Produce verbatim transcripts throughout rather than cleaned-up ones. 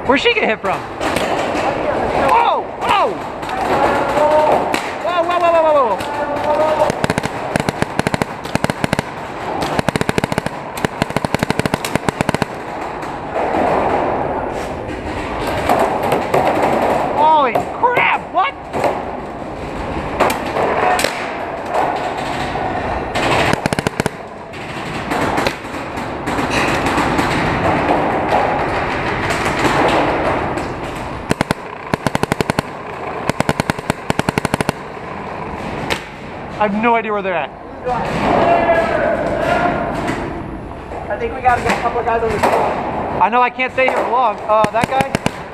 Where'd she get hit from? Whoa! Whoa! Whoa, whoa, whoa, whoa, whoa, whoa! Holy crap! What? I have no idea where they're at. I think we gotta get a couple of guys on the floor. I know I can't stay here for long. Uh, that guy?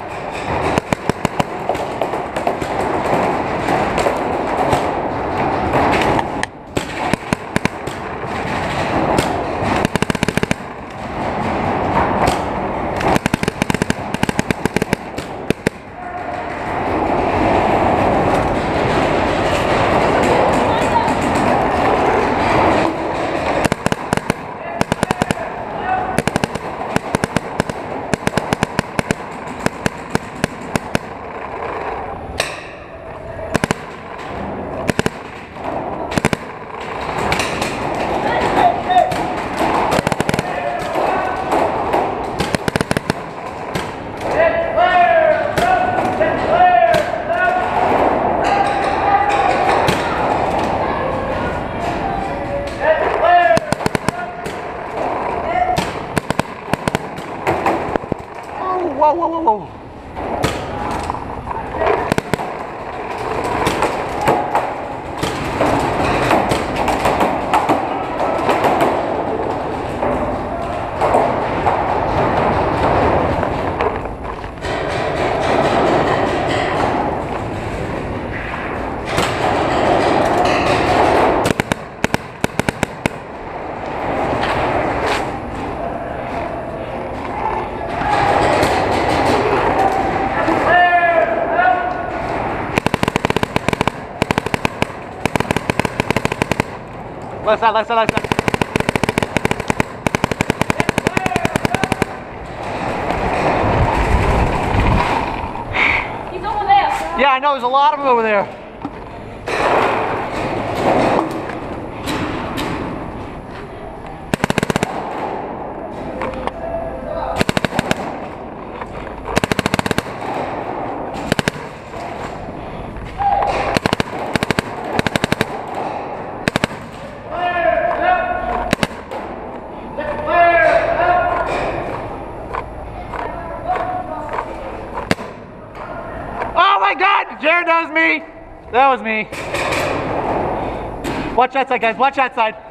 Whoa, whoa, whoa, whoa. Left side, left side, left side. He's over there. Yeah, I know, there's a lot of them over there. Oh my God, Jared, that was me. That was me. Watch that side, guys. Watch that side.